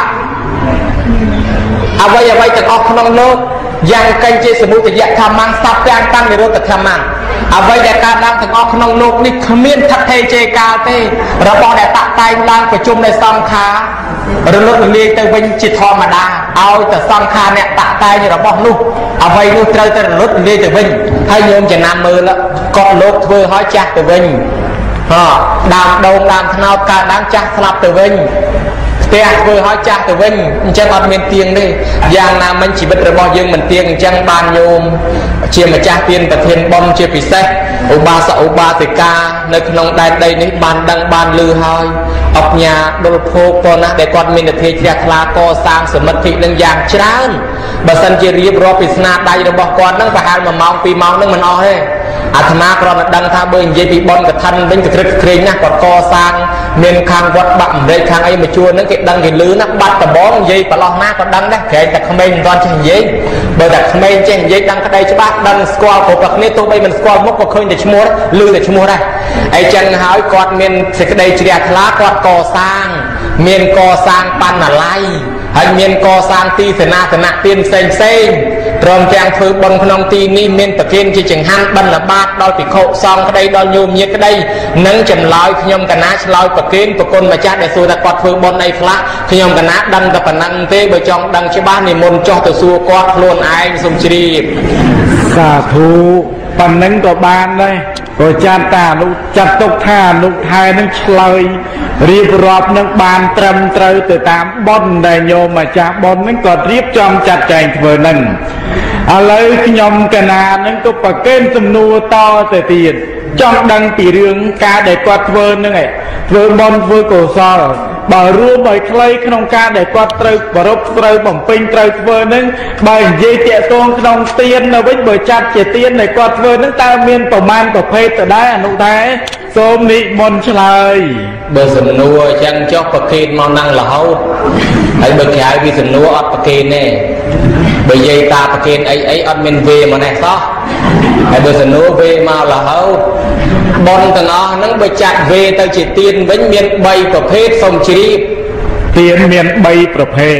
เอาไว้เอาไว้แต่ออกขนมโลกยังกันเจสมุทยะธรรมังสับแปลงตั้งในรถแต่ธรรมังเอาไว้แต่การดังถึงออกขนมโลกนี่ขมิ้นทัดเทเจกาเต้เราบอกแต่ตะไตดังประชุมในสังขาเราลดเลียงแต่วิญจิตธรรมดาเอาแต่สังขาเนี่ยตะไตเนี่ยเราบอกลูกเอาไว้ลูกเตยแต่ลดเลียงแต่วิญให้โยมจะนำมือแล้วก็ลดเพื่อห้อยจักแต่วิญฮะดามโดงดามขนาวการดังจักสลับแต่วิญแต่เพื่อห้อยจักแต่วิญจะมาเมียนเตียงนี่อย่างนั้นมันชีวิตเราบอกยังมันเตียงจังบานโยมเชี่ยมาจักเตียนแต่เทียนบอมเชี่ยพิเศษอุบาสอุบาสิกาในขนมใดใดนี้บานดังบานลือหอยออกยาโดนโพกนะแต่ก่อนมีแต่เทียนคลาโกสร้างสมติหนึ่งอย่างช้านบัสันเจรีบรอปิศนาใดเราบอกก่อนนั่งไปหามามองปีมองนั่งมันอ้อเฮ้อาตมากรอนดังท่าเบย์เยปีบอลกับทันเป็นกระทรเคร่งนะก่อนก่อสร้างเมียนคางวัดบั่มเลยคางไอ้มาชวนนั่งเก็บดังเห็นลือนักบัดแต่บ้องเยปลอกหน้าก็ดังได้แข่แต่ขมิ้นตอนเช่นเยเบอร์แต่ขมิ้นเช่นเยดังกระไดฉบับดังสกอลของกับนี้ตัวไปมันสกอลมุกก็เคยแต่ชั่วโมงลือแต่ชั่วโมงได้ไอ้จันหายกอดเมียนเสกได้เฉียดล้ากอดก่อสร้างเมียนก่อสร้างปันอะไรให้เมียนก่อสร้างตีเสนาสนะเตียนเซนเซนตรอมแจงคือบนขนมตีนี่เมียนตะเกียนจีจังหันบันละบาทดอยปีโคซองก็ได้ดอยโยมเยอะก็ได้นั่งจำลอยขยมกันนะชลอยตะเกียนตะกนมาจัดในส่วนตะกอดคือบนในพระขยมกันนะดังตะปนันเตบจองดังชบ้านในมณฑลตะสัวกอดโลนไอสมชีสาธุปันนั้นก็บานเลยก็จัดตาลูกจัดตกท่าลูกไทยนั่งเฉลยเรียบรอบนั่งบานตรมเตยแต่ตามบอนได้โยมมาจากบอนนั่งก็เรียบจอมจัดใจเพื่อนั่งอะไรขยมกันนานั่งก็ปะเก้นสำนัวต่อแต่ตีนจ้องดังปีเรื่องการได้กอดเพื่อนั่งไงเพื่อบอนเพื่อโกซอบ่รู้บ่ใครขนมการได้กอดเตยบ่รบเตยบ่มปิงเตยเพื่อนั่งบ่เยี่ยเตะตรงขนมเตียนเอาไว้บ่จัดเจเตียนได้กอดเพื่อนั่งตาเมียนประมาณกับเพศแต่ได้อนุท้ายโสมนิมนต์เฉลยเบอร์สำนัวจังจอกประเคนมองนั่งเหลาไอ้เบอร์ขายวิสำนัวอัดประเคนเนี่ยเบอร์ยัยตาประเคนไอ้ไอ้อัดเมนเวมาแน่ซอไอ้เบอร์สำนัวเวมาเหลาบอลต่างอ๋อนั่งไปจัดเวตจิตเตียนเว้นเมียนใบประเภทสมชีพเตียนเมียนใบประเภท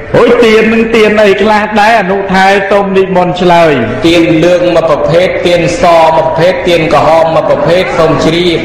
ôi tiền nâng tiền này là đáy à nụ thái tôm đi môn chơi tiền lương mà bậc hết tiền so mà hết tiền cỏ hòm mà bậc hết không chỉ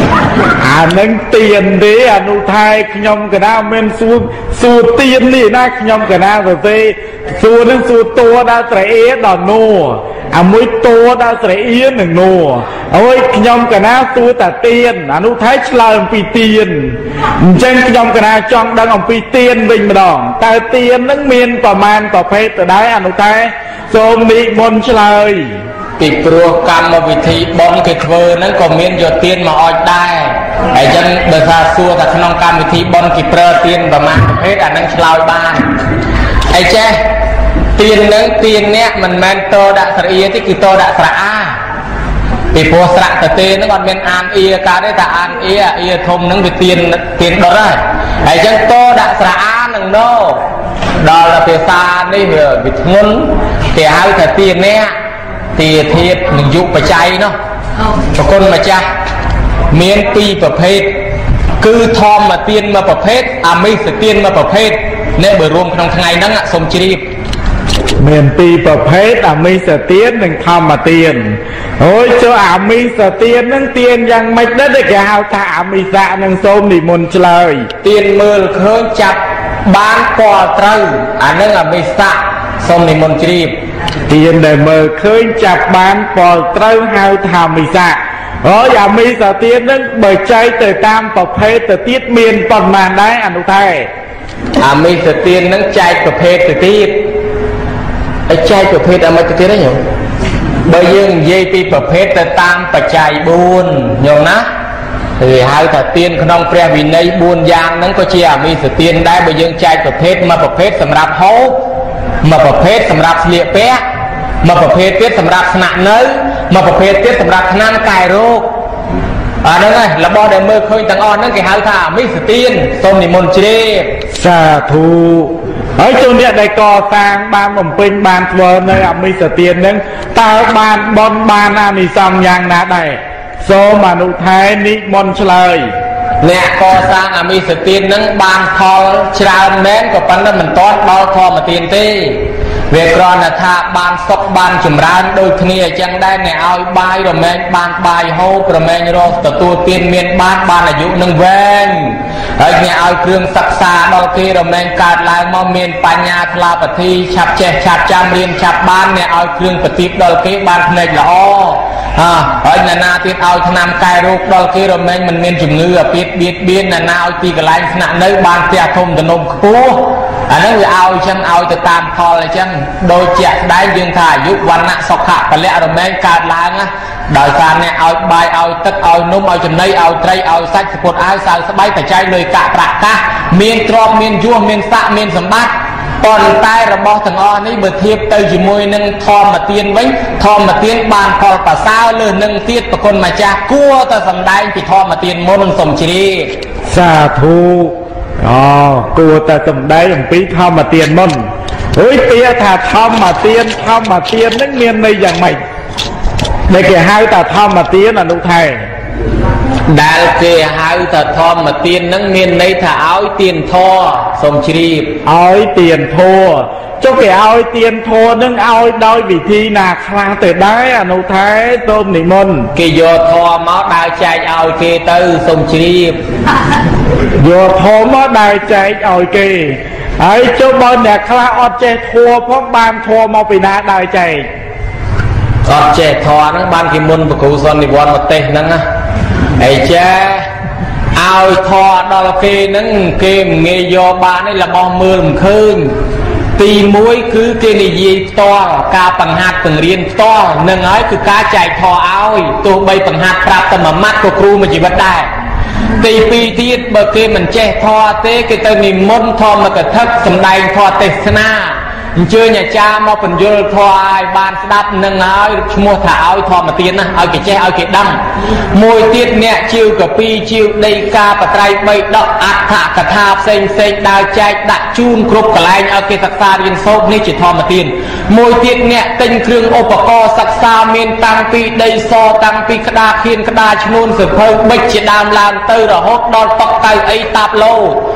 à nâng tiền đấy à nụ thái nhom cái nào men su su tiền đi na nhom cái nào rồi thế su nâng su to đã trẻ đỏ nô à mũi to đã trẻ yên nâng nô ôi nhom cái nào tu ta tiền à nụ thái chơi vì tiền chân nhom cái nào chọn đang ông vì tiền mình mà đòn ta tiền nâng miênประมาณประเภทแต่ได้อนุทัยทรงนิมนต์เลยពីព្រោះកម្មវិធីបន់គេធ្វើហ្នឹងក៏មានយកទៀនមកអោយដែរហើយចឹងបើថាសួរថាក្នុងកម្មវិធីបន់គេប្រើទៀនប្រមាណប្រភេទអាហ្នឹងឆ្លើយបានហើយចេះទៀនហ្នឹងទៀននេះមិនមែនតដាក់ស្រអៀទេគឺតដាក់ស្រអាពីព្រោះស្រៈតទេហ្នឹងអត់មានអានអៀកើតទេតែអានអៀអៀធំហ្នឹងវាទៀនទៀនដុតហើយហើយចឹងតដាក់ស្រអានឹងណូដល់ភាសានេះវាវាធ្ងន់គេហៅថាទាននេះទាធាតនឹងយុបច្ច័យនោះប្រគុណម្ចាស់មានពីរប្រភេទគឺធម្មទានមួយប្រភេទអមិសទានមួយប្រភេទនេះបើរួមក្នុងថ្ងៃហ្នឹងសូមជ្រាបមានពីរប្រភេទអមិសទាននិងធម្មទានអូយចូលអមិសទាននឹងទានយ៉ាងម៉េចដែរគេហៅថាអមិសៈនឹងសូមនិមន្តឆ្លើយទានមើលឃើញចាប់បានពាល់ត្រូវអានឹងអមិសៈសូមនិមន្តជ្រាបទានដែលមើលឃើញចាប់បានពាល់ត្រូវហៅថាអមិសៈអូយអមិសទាននឹងបើចែកទៅតាមប្រភេទទៅទៀតមានប៉ុន្មានដែរអនុថែអមិសទាននឹងចែកប្រភេទទៅទៀតហើយចែកប្រភេទអមិសទានហ្នឹងញោមបើយើងនិយាយពីប្រភេទទៅតាមបច្ច័យបួនញោមណាគេហៅថាទានក្នុងព្រះវិន័យបួនយ៉ាងហ្នឹងក៏ជាអមិសទានដែរបើយើងចែកប្រភេទមួយប្រភេទសម្រាប់ហូបមួយប្រភេទសម្រាប់ស្លៀកពាក់មួយប្រភេទទៀតសម្រាប់ស្នាក់នៅមួយប្រភេទទៀតសម្រាប់ថ្នាំកែរោគអាហ្នឹងឯងរបស់ដែលមើលឃើញទាំងអស់ហ្នឹងគេហៅថាអមិសទានសូមនិមន្តជ្រាបសាធុហើយចូលអ្នកដែលកសាងបានបំពេញបានធ្វើនៅអមិសទានហ្នឹងតើបានបន់បានអានិសង្សយ៉ាងណាដែរសូមអនុថែនិមន្តឆ្លើយអ្នកកសាងអមិសទានហ្នឹងបានផលច្រើនមែនក៏ប៉ុន្តែមិនទាន់ដល់ធម្មទានទេវាគ្រាន់តែថាបានសុខបានចម្រើនដូចគ្នាអញ្ចឹងដែរអ្នកឲ្យបាយរមែងបានបាយហូបរមែងរកទទួលទានមានបានបានអាយុនឹងវែងហើយអ្នកឲ្យគ្រឿងសិក្សាដល់គេរមែងកើតឡើងមកមានបញ្ញាថ្លាពធីឆាប់ចេះឆាប់ចាំរៀនឆាប់បានអ្នកឲ្យគ្រឿងប្រទីបដល់គេបានភ្នែកល្អអើហើយអ្នកណាទៀតឲ្យថ្នាំកែរោគដល់គេរមែងមិនមានជំងឺអាពាធបៀតបៀនអ្នកណាឲ្យទីកន្លែងស្នាក់នៅបានផ្ទះធំទំនំខ្ពស់អាហ្នឹងវាឲ្យចឹងឲ្យទៅតាមផលអញ្ចឹងដោយជាក់ស្ដែងយើងថាអាយុវណ្ណៈសុខៈពលៈរមែងកើតឡើងណាដោយសារអ្នកឲ្យបាយឲ្យទឹកឲ្យនំឲ្យចំណីឲ្យត្រីឲ្យសាច់សពុតអាវសៅស្បៃបច្ច័យលុយកាក់ប្រាក់កាសមានទ្រព្យមានយសមានស័ក្តិមានសម្បត្តិប៉ុន្តែរបស់ទាំងអស់នេះបើធៀបទៅជាមួយនឹងធម្មទានវិញធម្មទានបានផលប្រសើរលើសនឹងទៀតប្រគុណម្ចាស់គួរតែសម្ដែងពីធម្មទានមុននឹងសូមជ្រាបសាធុអូគួរតែសម្ដែងអំពីធម្មទានមុនអើយពាក្យថាធម្មទានធម្មទាននឹងមានន័យយ៉ាងម៉េចដែលគេហៅថាធម្មទានអនុថែដែលគេហៅថាធម្មទាននឹងមានន័យថាឲ្យទានធម៌សូមជ្រាបឲ្យទានធម៌ចុះគេឲ្យទានធម៌នឹងឲ្យដោយវិធីណាខ្លះទៅដែរអនុថែសូមនិមន្តគេយកធម៌មកដើរចែកឲ្យគេទៅសូមជ្រាបយកធម៌មកដើរចែកឲ្យគេហើយចុះបើអ្នកខ្លះអត់ចេះធម៌ផងបានធម៌មកពីណាដើរចែកអត់ចេះធម៌ហ្នឹងបានគេមុនប្រគូសន្និវត្តមកទេសហ្នឹងណាហើយចេះឲ្យធម៌ដល់គេហ្នឹងគេមិនងាយយកបានទេរបស់មើលមិនឃើញទីមួយគឺគេនិយាយផ្ទាល់ការបង្ហាត់បង្រៀនផ្ទាល់នឹងហើយគឺការចែកធម៌ឲ្យទោះបីបង្ហាត់ប្រាប់តែមួយម៉ាត់ក៏គ្រូមួយជីវិតដែរទីពីរទៀតបើគេមិនចេះធម៌ទេគេទៅនិមន្តធម្មកថាសម្ដែងធម៌ទេសនាអញ្ជើញអាចារ្យមកបញ្យលធម៌ឲ្យបានស្ដាប់នឹងហើយឈ្មោះថាឲ្យធម្មទានណាឲ្យគេចេះឲ្យគេដឹងមួយទៀតអ្នកជាវកពីជាវដីកាបត្រៃបីដកអត្ថកថាផ្សេងផ្សេងដើរចែកដាក់ជូនគ្រប់កន្លែងឲ្យគេសិក្សារៀនសូត្រនេះជាធម្មទានមួយទៀតអ្នកទិញគ្រឿងឧបករណ៍សិក្សាមានតាំងពីដីសតាំងពីក្តារខៀនក្តារឈ្នួនសភៅបិចជាដើមឡើងទៅរហូតដល់តុកៅអីតាប់ឡូ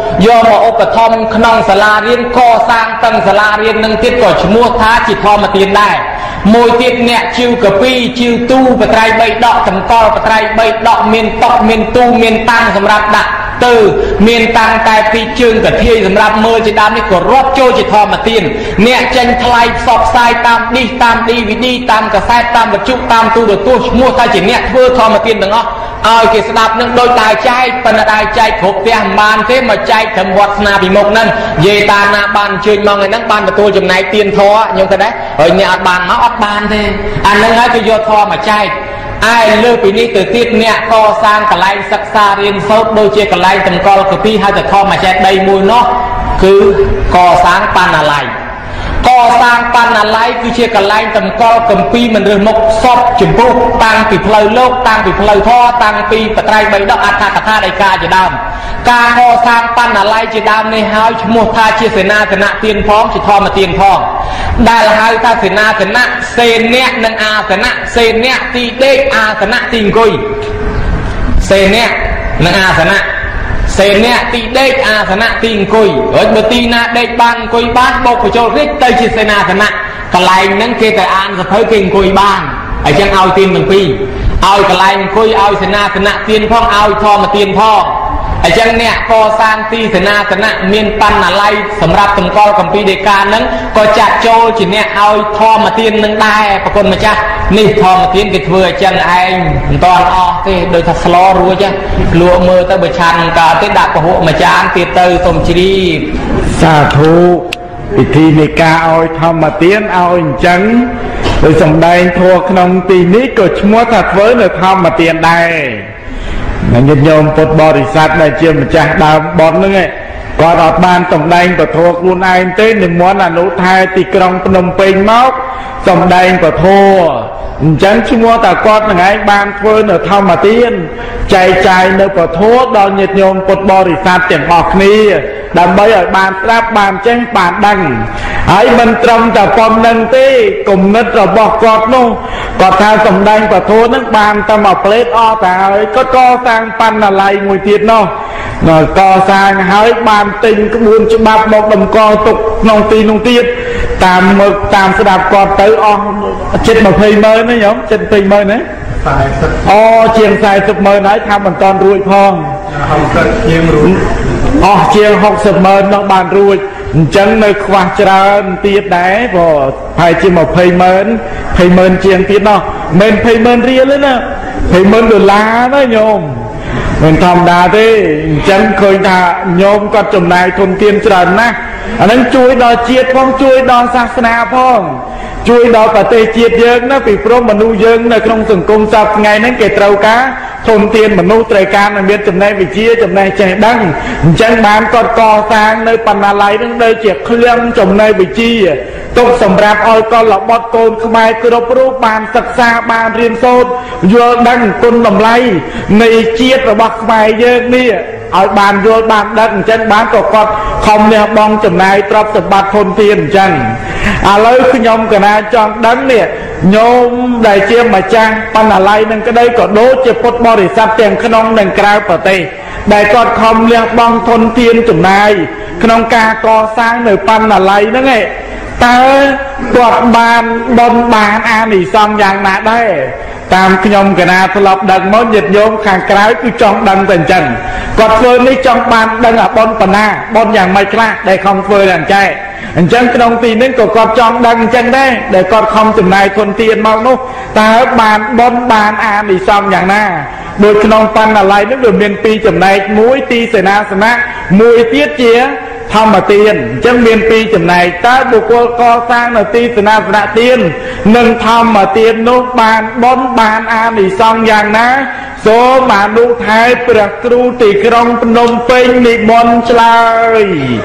យកមកឧបត្ថម្ភក្នុងសាលារៀនកសាងទាំងសាលារៀននឹងទៀតក៏ឈ្មោះថាជាធម្មទានដែរមួយទៀតអ្នកជីវកាពីជីវទូបត្រៃបីដកតម្កល់បត្រៃបីដកមានតុមានទូមានតាំងសម្រាប់ដាក់ទៅមានតាំងតែពីជើងកាធាយសម្រាប់មើលជាដើមនេះក៏រាប់ចូលជាធម្មទានអ្នកចេញថ្លៃផ្សព្វផ្សាយតាមឌីសតាម ឌី វី ឌី តាមកាសែតតាមវិទ្យុតាមទូរទស្សន៍ឈ្មោះថាជាអ្នកធ្វើធម្មទានទាំងអស់ឲ្យគេស្ដាប់នឹងដូចដើរចែកប៉ុន្តែដើរចែកគ្រប់ផ្ទះមិនបានទេមកចែកត្រឹមវត្តស្នាពីមុខហ្នឹងនិយាយតាណាបានអញ្ជើញមកហ្នឹងបានទទួលចំណែកទានធម៌ខ្ញុំគិតដែរហើយអ្នកអត់បានមកអត់បានទេអាហ្នឹងហើយគេយកធម៌មកចែកឯលើពីនេះទៅទៀតអ្នកកសាងកន្លែងសិក្សារៀនសូត្រដូចជាកន្លែងតម្កល់កាពីហើយទៅធម្មចេតដីមួយនោះគឺកសាងបណ្ណាល័យកសាងបណ្ណាល័យគឺជាកន្លែងតម្កល់កាពីមិនរើសមុខសពចំពោះតាំងពីផ្លូវលោកតាំងពីផ្លូវធម៌តាំងពីបត្រៃបីដកអត្ថកថាដីកាជាដើមការកសាងបណ្ណាល័យជាដើមនេះហើយឈ្មោះថាជាសេនាសនៈទានផងជាធម្មទានផងដែលហៅថាសេនាសនៈសេនៈនិងអាសនៈសេនៈទីដេកអាសនៈទីអង្គុយសេនៈនិងអាសនៈសេនៈទីដេកអាសនៈទីអង្គុយហើយបើទីណាដេកបានអង្គុយបានបោកបញ្ចូលរិចទៅជាសេនាសនៈកន្លែងហ្នឹងគេតែអានសភៅគេអង្គុយបានអញ្ចឹងឲ្យទានទាំងពីរឲ្យកន្លែងអង្គុយឲ្យសេនាសនៈទានផងឲ្យធម្មទានផងអញ្ចឹងអ្នកកសាងទីសេនាសនៈមានបណ្ណាល័យសម្រាប់តម្កល់គម្ពីរដីកាហ្នឹងក៏ចាក់ចូលជាអ្នកឲ្យធម្មទាននឹងដែរប្រគុណម្ចាស់នេះធម្មទានគេធ្វើអញ្ចឹងឯងមិនតន់អស់ទេដោយថាស្លរួចលក់មើលទៅបើឆានកើតទេដាក់ពហុមួយចានទៀតទៅសូមជ្រាបសាធុពិធីនៃការឲ្យធម្មទានឲ្យអញ្ចឹងដោយសម្ដែងធម៌ក្នុងទីនេះក៏ឈ្មោះថាធ្វើនៅធម្មទានដែរញាតិញោមពុទ្ធបរិស័ទដែលជាម្ចាស់ដើមបុណ្យហ្នឹងគាត់អត់បានសម្ដែងពធខ្លួនឯងទេនិមន្តអនុថែទីក្រុងភ្នំពេញមកសម្ដែងពធអញ្ចឹងឈ្មោះថាគាត់នឹងឯងបានធ្វើនៅធម្មទានចែកចាយនៅពធដល់ញាតិញោមពុទ្ធបរិស័ទទាំងអស់គ្នាដើម្បីឲ្យបានស្ដាប់បានចេះបានដឹងហើយមិនត្រឹមតែប៉ុណ្្នឹងទេគំនិតរបស់គាត់នោះគាត់ថាសម្ដែងពធនឹងបានតែមកផ្លេតអស់តែហើយគាត់ក៏សាងបណ្ណាល័យមួយទៀតនោះកសាងហើយបានទិញក្បួនច្បាប់មកតម្កល់ទុកក្នុងទីនោះទៀតតាមមើលតាមស្ដាប់គាត់ទៅអស់ជិតยี่สิบម៉ឺនណាញោមជិតยี่สิบម៉ឺនណាអូជាងสี่สิบម៉ឺនហើយថាមិនតាន់រួចផងជាងរួចអស់ជាងหกสิบម៉ឺននោះបានរួចអញ្ចឹងនៅខ្វះច្រើនទៀតដែរព្រោះហើយជាยี่สิบម៉ឺនยี่สิบម៉ឺនជាងទៀតនោះមិនยี่สิบម៉ឺនរៀលទេណាยี่สิบម៉ឺនដុល្លារណាញោមមិនធម្មតាទេអញ្ចឹងឃើញថាញោមគាត់ចំណាយធនធានច្រើនណាស់អានឹងជួយដល់ជាតិផងជួយដល់សាសនាផងជួយដល់ប្រទេសជាតិយើងណាពីព្រមមនុស្សយើងនៅក្នុងសង្គមសពថ្ងៃហ្នឹងគេត្រូវការធនធានមនុស្សត្រូវការមានចំណេះវិជ្ជាចំណេះចេះដឹងអញ្ចឹងបានគាត់កសាងនៅបណ្ណាល័យហ្នឹងដូចជាឃ្លាំងចំណេះវិជ្ជាទុកសម្រាប់ឲ្យកុលបុត្រកូនខ្មែរគ្រប់រូបបានសិក្សាបានរៀនសូត្រយល់ដឹងគុណតម្លៃនៃជាតិរបស់ខ្មែរយើងនេះឲ្យបានយល់បានដឹងអញ្ចឹងបានក៏គាត់ខំលះបង់ចំណាយទ្រព្យសម្បត្តិធនធានអញ្ចឹងឥឡូវខ្ញុំកណាចង់ដឹងនេះញោមដែលជាម្ចាស់បណ្ណាល័យនឹងក្តីក៏ដូចជាពុទ្ធបរិស័ទទាំងក្នុងនិងក្រៅប្រទេសដែលគាត់ខំលះបង់ធនធានចំណាយក្នុងការកសាងនៅបណ្ណាល័យហ្នឹងឯងតើគាត់បានបនបានអានិសង្ឃយ៉ាងណាដែរតាមខ្ញុំកណាធ្លាប់ដឹងមកញាតិញោមខាងក្រៅគឺចង់ដឹងតែអញ្ចឹងគាត់ធ្វើនេះចង់បានដឹងអាបនបណ្ណាបនយ៉ាងម៉េចខ្លះដែលខំធ្វើយ៉ាងចែកអញ្ចឹងក្នុងទីនេះក៏គាត់ចង់ដឹងអញ្ចឹងដែរដែលគាត់ខំចំណាយធនធានមកនោះតើបានបនបានអានិសង្ឃយ៉ាងណាដោយក្នុងបណ្ណាល័យនេះវាមានពីរចំណែកមួយទីសេនាសនៈមួយទៀតជាធម្មទានអញ្ចឹងមានពីរចំណែកតើបុគ្គលកសាងនៅទីសេនាសនៈទាននិងធម្មទាននោះបានបនបានអានិសង្ឃយ៉ាងណាសូមអនុថែព្រះគ្រូទីក្រុងភ្នំពេញនិមន្តឆ្លើយ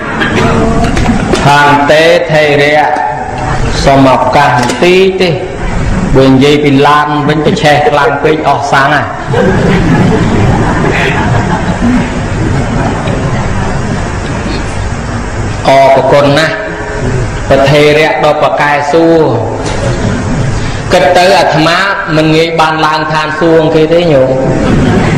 ខាងទេថេរៈសូមឱកាសបន្តិចទេបើនិយាយពីឡានវិញទៅឆេះខ្លាំងពេកអស់សាំងហ่ะអរគុណណាស់ប្រធេរៈដល់ប្រកែសួរគិតទៅអាត្មាមិនងាយបានឡើងឋានសួគ៌គេទេញោម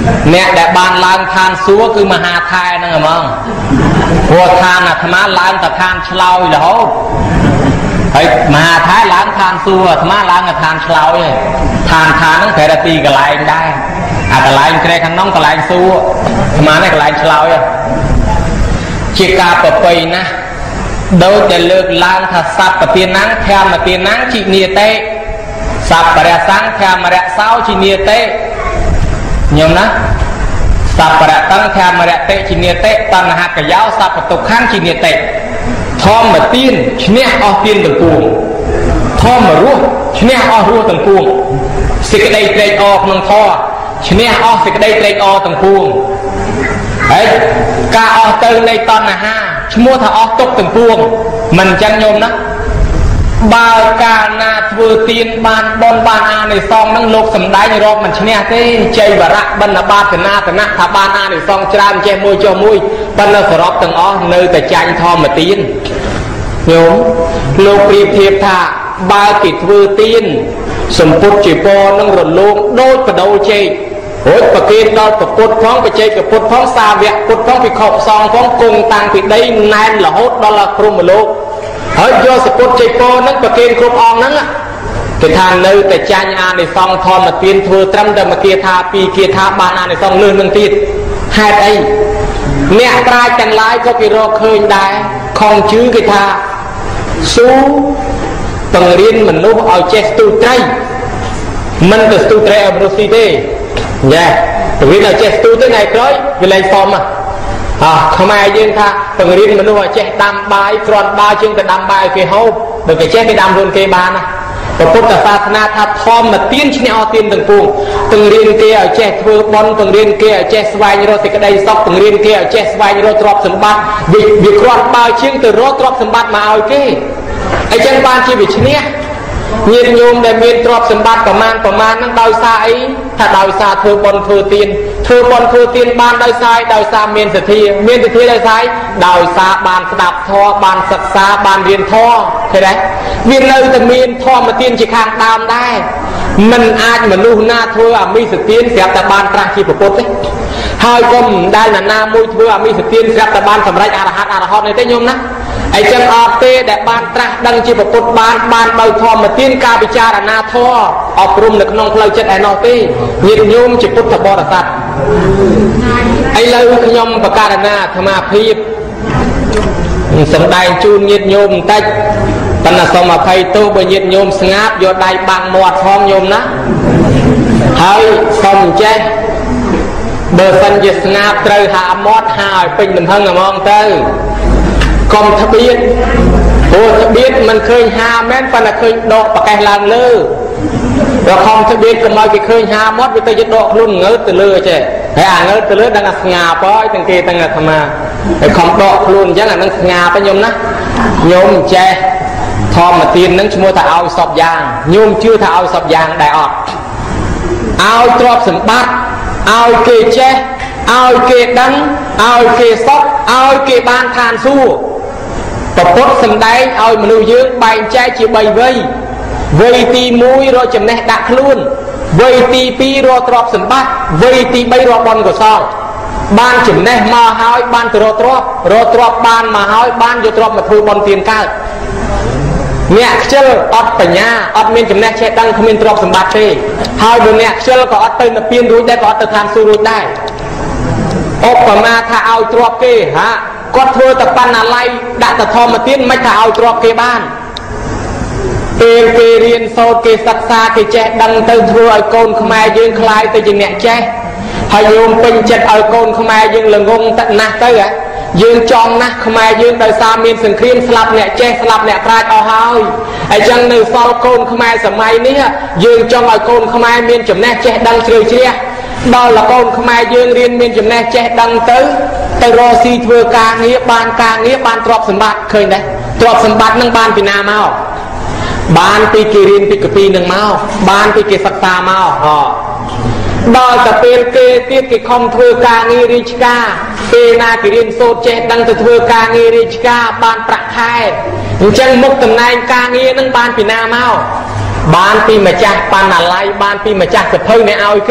អ្នកដែលបានឡើងឋានសួគ៌គឺមហាថែហ្នឹងហ្មងព្រោះឋានអាត្មាឡើងតែឋានឆ្លោយរហូតហើយមហាថែឡើងឋានសួគ៌អាត្មាឡើងតែឋានឆ្លោយឯងឋានឋានហ្នឹងប្រែតែទីកន្លែងដែរអាកន្លែងក្រែខាងក្នុងកន្លែងសួគ៌អាត្មានេះកន្លែងឆ្លោយជាការប្រពៃណាស់ដោយតែលើកឡើងថាសត្វពទានាំងធម្មទានាំងជីនីតេសព្វរសង្ឃធម្មរសោជីនីតេញោមណាសព្វរតង្ឃធម្មរតេជីនីតេតណ្ហកយោសព្វទុក្ខំជីនីតេធម្មទានឈ្នះអស់ទានទាំងពួងធម្មរស់ឈ្នះអស់រស់ទាំងពួងសេចក្តីត្រេកអរក្នុងធម៌ឈ្នះអស់សេចក្តីត្រេកអរទាំងពួងហើយការអស់ទៅនៃតណ្ហាឈ្មោះថាអស់ទុក្ខទាំងពួងមិនអញ្ចឹងញោមណាបើកាលណាធ្វើទានបានបនបានអានិសង្ឃនឹងលោកសំដែងរកមិនឈ្នះទេជ័យវរៈបណ្ឌបាតនាតនៈថាបានអានិសង្ឃច្រើនចេះមួយចុះមួយប៉ុន្តែសរុបទាំងអស់នៅតែចាញ់ធម្មទានញោមលោកប្រៀបធៀបថាបើគេធ្វើទានសម្ពុតជាពរនឹងរលោងដូចបដូរចេករួចប្រគេនដល់ពុទ្ធផងបច្ចេកពុទ្ធផងសាវកពុទ្ធផងភិក្ខុសង្ឃផងគង់តាំងពីដីណែនរហូតដល់ព្រហ្មលោកហើយយកសពុទ្ធជ័យពរនឹងប្រគេនគ្រប់អង្គហ្នឹងគេថានៅតែចាញ់អានិសង្ឃធម្មទានធ្វើត្រឹមតែមួយគាថាពីរគាថាបានអានិសង្ឃលើសនឹងទៀតហេតុអីអ្នកប្រាជ្ញទាំងឡាយក៏គេរកឃើញដែរខំជឿគេថាស៊ូបង្រៀនមនុស្សឲ្យចេះស្ទូត្រីមិនទៅស្ទូត្រីឲ្យមនុស្សទីទេញ៉ែបង្រៀនឲ្យចេះស្ទូទៅថ្ងៃក្រោយវាលែងសមហ៎ខ្មែរយើងថាបង្រៀនមនុស្សឲ្យចេះដាំបាយគ្រាន់បាយជាងទៅដាំបាយឲ្យគេហូបបើគេចេះគេដាំខ្លួនគេបានណាព្រះពុទ្ធសាសនាថាធម្មទានឈ្នះអទានទាំងពួងបង្រៀនគេឲ្យចេះធ្វើបុណ្យបង្រៀនគេឲ្យចេះស្វែងរកសេចក្តីសុខបង្រៀនគេឲ្យចេះស្វែងរកទ្រព្យសម្បត្តិវាវាគ្រាន់បាយជាងទៅរកទ្រព្យសម្បត្តិមកឲ្យគេអញ្ចឹងបានជាវាឈ្នះញាតិញោមដែលមានទ្រព្យសម្បត្តិប្រមាណប្រមាណហ្នឹងដោយសារអីថាដោយសារធ្វើបុណ្យធ្វើទានធ្វើបុណ្យធ្វើទានបានដោយសារដោយសារមានសទ្ធាមានសទ្ធាដោយសារដោយសារបានស្ដាប់ធម៌បានសិក្សាបានរៀនធម៌ឃើញទេវានៅតែមានធម៌ទានជាខាងដើមដែរមិនអាចមនុស្សណាធ្វើអមិសទានស្រាប់តែបានត្រាស់ជាពុទ្ធទេហើយក៏មិនដែលណាណាមួយធ្វើអមិសទានស្រាប់តែបានសម្រេចអរហត្តអរហន្តនេះទេញោមណាអញ្ចឹងអត់ទេដែលបានត្រាស់ដឹងជាពុទ្ធបានបានបើធម្មទានការពិចារណាធម៌អប់រំនៅក្នុងផ្លូវចិត្តឯណោះទេញាតិញោមជាពុទ្ធបរិស័ទឥឡូវខ្ញុំបកករណាអាត្មាភាពសម្ដែងជូនញាតិញោមបន្តិចប៉ុន្តែសូមអភ័យទោសបើញាតិញោមស្ងាត់យកដៃបាំងមាត់ផងញោមណាហើយសូមចេះបើសិនជាស្ងាត់ត្រូវហាមាត់ហាឲ្យពេញទំហឹងហ្មងទៅកុំត្បៀតព្រោះត្បៀតមិនឃើញហាមែនប៉ុន្តែឃើញដកប្រកេះឡើងលើដល់ខំត្បៀតកុំឲ្យគេឃើញហាមាត់វាទៅជាដកខ្លួនងើតទៅលើចេះហើយអាងើតទៅលើដឹងថាស្ងាប់ហើយទាំងគេទាំងអាត្មាហើយខំដកខ្លួនអញ្ចឹងអានឹងស្ងាប់ទេញោមណាញោមចេះធម្មទាននឹងឈ្មោះថាឲ្យសពយ៉ាងញោមជឿថាឲ្យសពយ៉ាងដែរអត់ឲ្យទ្រព្យសម្បត្តិឲ្យគេចេះឲ្យគេដឹងឲ្យគេសុខឲ្យគេបានឋានសួគ៌ព្រះពុទ្ធសម្ដែងឲ្យមនុស្សយើងបែងចែកជាបីវ័យវ័យទីមួយរកចំណេះដាក់ខ្លួនវ័យទីពីររកទ្រព្យសម្បត្តិវ័យទីបីរកបុណ្យកុសលបានចំណេះមកហើយបានទៅរកទ្រព្យរកទ្រព្យបានមកហើយបានយកទ្រព្យមកធ្វើបុណ្យទានកើតអ្នកខ្ជិលអត់បញ្ញាអត់មានចំណេះចេះដឹងគ្មានទ្រព្យសម្បត្តិទេហើយបើអ្នកខ្ជិលក៏អត់ទៅនិព្វានរួចដែរក៏អត់ទៅឋានសួគ៌រួចដែរឧបមាថាឲ្យទ្រព្យគេហាគាត់ធ្វើតែបណ្ណាល័យដាក់តែធម្មទានមិនថាឲ្យទ្រព្យគេបានពេលគេរៀនសូត្រគេសិក្សាគេចេះដឹងទៅធ្វើឲ្យកូនខ្មែរយើងខ្លាយទៅជាអ្នកចេះហើយញោមពេញចិត្តឲ្យកូនខ្មែរយើងល្ងងតណាស់ទៅយើងចង់ណាស់ខ្មែរយើងដោយសារមានសង្គ្រាមស្លាប់អ្នកចេះស្លាប់អ្នកប្រាជ្ញអស់ហើយអញ្ចឹងនៅសល់កូនខ្មែរសម័យនេះយើងចង់ឲ្យកូនខ្មែរមានចំណេះចេះដឹងជ្រៅជ្រះដល់កូនខ្មែរយើងរៀនមានចំណេះចេះដឹងទៅទៅរកស៊ីធ្វើការងារបានការងារបានទ្រព្យសម្បត្តិឃើញដែរទ្រព្យសម្បត្តិនឹងបានពីណាមកបានពីគេរៀនពីកាពីនឹងមកបានពីគេសិក្សាមកហ៎ដល់តែពេលគេទៀតគេខំធ្វើការងាររាជការពេលណាគេរៀនសូត្រចេះដឹងទៅធ្វើការងាររាជការបានប្រាក់ខែអញ្ចឹងមុខតំណែងការងារនឹងបានពីណាមកបានពីម្ចាស់បណ្ណាល័យបានពីម្ចាស់សភៅអ្នកឲ្យគេ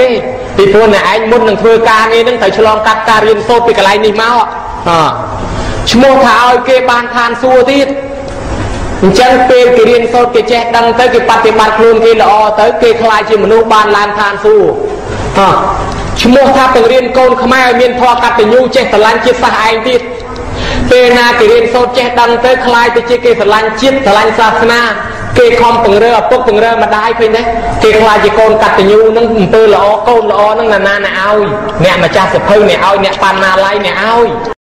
ពីព្រោះអ្នកឯងមុននឹងធ្វើការងារនឹងត្រូវឆ្លងកាត់ការរៀនសូត្រពីកន្លែងនេះមកអឈ្មោះថាឲ្យគេបានឋានសួគ៌ទៀតអញ្ចឹងពេលគេរៀនសូត្រគេចេះដឹងទៅគេបប្រតិបត្តិខ្លួនគេល្អទៅគេខ្លាចជាមនុស្សបានឡើងឋានសួគ៌អឈ្មោះថាបង្រៀនកូនខ្មែរឲ្យមានធម៌កតញ្ញូចេះស្រឡាញ់ជាតិសាសន៍ឯងទៀតពេលណាគេរៀនសូត្រចេះដឹងទៅខ្លាចទៅជាគេស្រឡាញ់ជាតិស្រឡាញ់សាសនាគេខំពង្រើឪពុកពង្រើម្ដាយឃើញទេគេខ្លាចជាកូនកតញ្ញូនឹងអំពើល្អកូនល្អនឹងណាណាអ្នកឲ្យអ្នកម្ចាស់សភៅអ្នកឲ្យអ្នកបណ្ណាល័យអ្នកឲ្យ